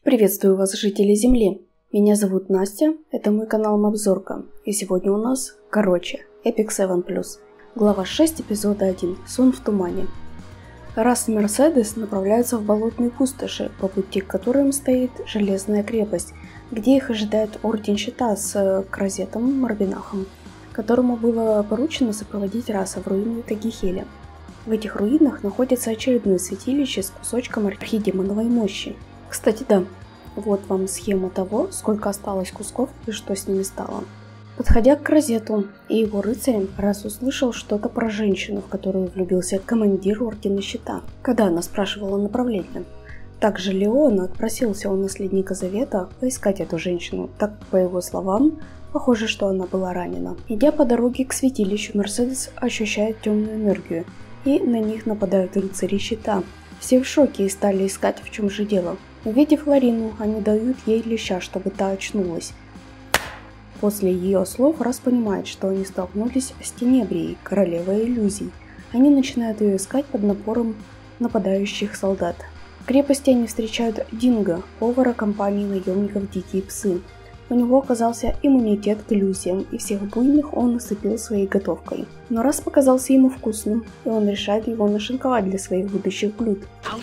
Приветствую вас, жители Земли! Меня зовут Настя, это мой канал Мобзорка, и сегодня у нас, Epic 7+, глава 6, эпизода 1, Сон в тумане. Расс и Мерседес направляются в болотные пустоши, по пути к которым стоит Железная крепость, где их ожидает Орден Щита с Кразетом Марбинахом, которому было поручено сопроводить Расса в руины Тагихеля. В этих руинах находится очередное святилище с кусочком архидемоновой мощи. Кстати, да, вот вам схема того, сколько осталось кусков и что с ними стало. Подходя к Кразету и его рыцарям, Расс услышал что-то про женщину, в которую влюбился командир Ордена Щита, когда она спрашивала направление. Также Леон отпросился у наследника Завета поискать эту женщину, так как, по его словам, похоже, что она была ранена. Идя по дороге к святилищу, Мерседес ощущает темную энергию, и на них нападают рыцари Щита. Все в шоке и стали искать, в чем же дело. Увидев Ларину, они дают ей леща, чтобы та очнулась. После ее слов Расс понимает, что они столкнулись с Тенебрией, королевой иллюзий. Они начинают ее искать под напором нападающих солдат. В крепости они встречают Динго, повара компании наемников Дикие Псы. У него оказался иммунитет к иллюзиям, и всех буйных он насыпил своей готовкой. Но Расс показался ему вкусным, и он решает его нашинковать для своих будущих блюд.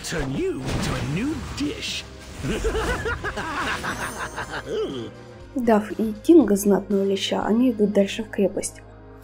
Сдав и Динго знатного леща, они идут дальше в крепость.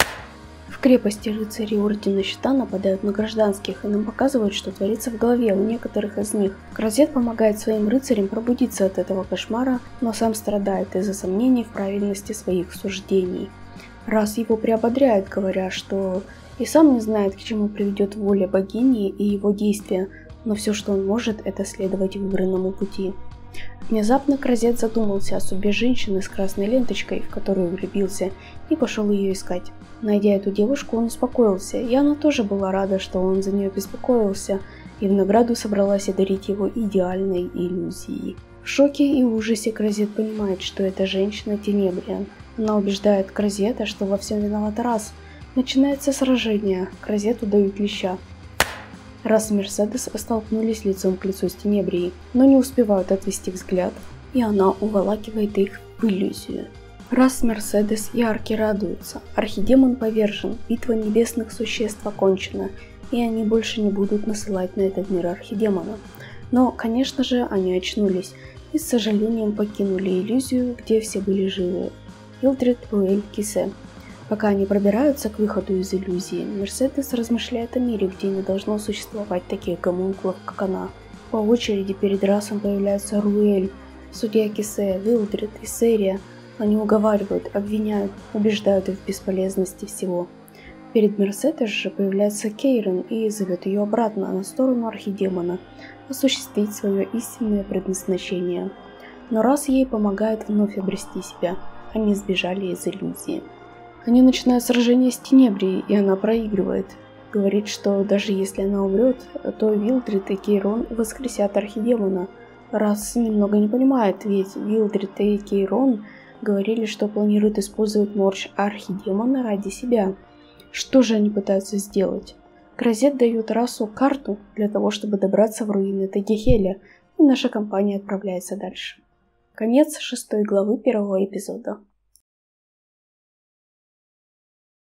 В крепости рыцари Ордена Щита нападают на гражданских и нам показывают, что творится в голове у некоторых из них. Кразет помогает своим рыцарям пробудиться от этого кошмара, но сам страдает из-за сомнений в правильности своих суждений. Расс его приободряет, говоря, что и сам не знает, к чему приведет воля богини и его действия, но все, что он может, это следовать выбранному пути. Внезапно Кразет задумался о судьбе женщины с красной ленточкой, в которую влюбился, и пошел ее искать. Найдя эту девушку, он успокоился, и она тоже была рада, что он за нее беспокоился, и в награду собралась одарить его идеальной иллюзией. В шоке и ужасе Кразет понимает, что это женщина Тенебрия. Она убеждает Кразета, что во всем виноват Расс. Начинается сражение, Кразету дают леща. Расс и Мерседес столкнулись лицом к лицу с Тенебрией, но не успевают отвести взгляд, и она уволакивает их в иллюзию. Расс, Мерседес и Арки радуются. Архидемон повержен, битва небесных существ окончена, и они больше не будут насылать на этот мир архидемона. Но, конечно же, они очнулись и с сожалением покинули иллюзию, где все были живы. Илдред, Руэль, Кисе. Пока они пробираются к выходу из иллюзии, Мерседес размышляет о мире, где не должно существовать таких гомункулов, как она. По очереди перед Рассом появляются Руэль, судья Кисе, Вилдред и Серия. Они уговаривают, обвиняют, убеждают их в бесполезности всего. Перед Мерседес же появляется Кейрон и зовет ее обратно на сторону архидемона, осуществить свое истинное предназначение. Но Расс ей помогает вновь обрести себя, они сбежали из иллюзии. Они начинают сражение с Тенебрией, и она проигрывает. Говорит, что даже если она умрет, то Вилдред и Кейрон воскресят архидемона. Расс немного не понимает, ведь Вилдред и Кейрон говорили, что планируют использовать мощь архидемона ради себя. Что же они пытаются сделать? Кразет дает Рассу карту для того, чтобы добраться в руины Тагихеля, и наша компания отправляется дальше. Конец 6 главы 1 эпизода.